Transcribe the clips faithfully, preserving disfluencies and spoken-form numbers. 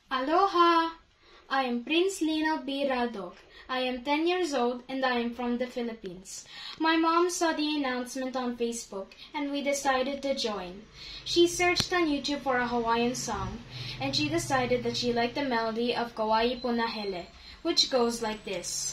Aloha! I am Prince Lynald Radoc. I am ten years old and I am from the Philippines. My mom saw the announcement on Facebook and we decided to join. She searched on YouTube for a Hawaiian song and she decided that she liked the melody of Kawaipunahele, which goes like this.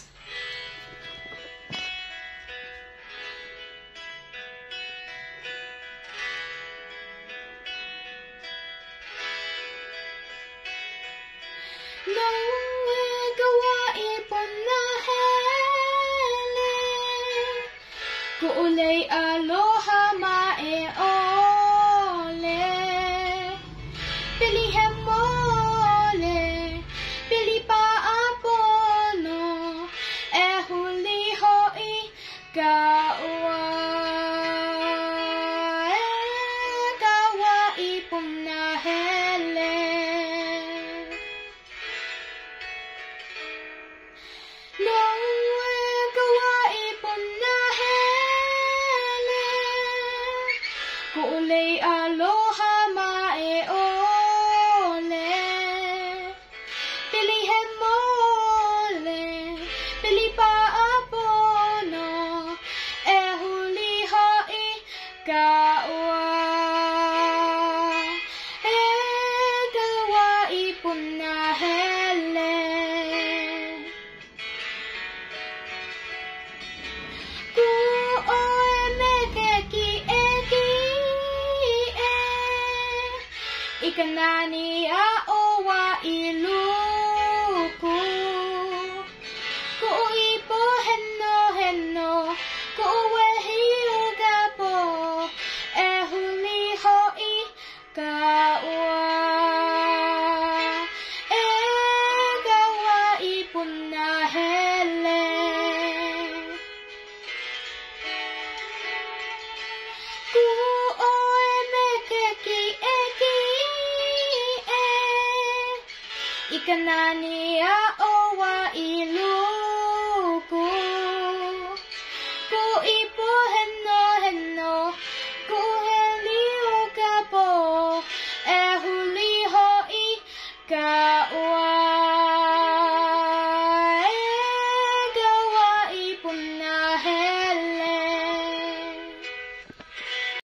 Ku'ulay aloha maole, pilihem mole, pili paapono, e huli ho'i kaua, e Kawaipunahele. Ku'ulay aloha maole, pilihem mole, pili paapono, e huli ho'i kaua, e Kawaipunahele. Ikanani HAWAI'I luku, ku'ipo heno heno, ku'uwehi ugapo, e huli ho'i kaua, e Kawaipunahele. Ikanani HAWAI'I luku, ku'ipo heno heno, ku'uheli ugapo, e huli ho'i ka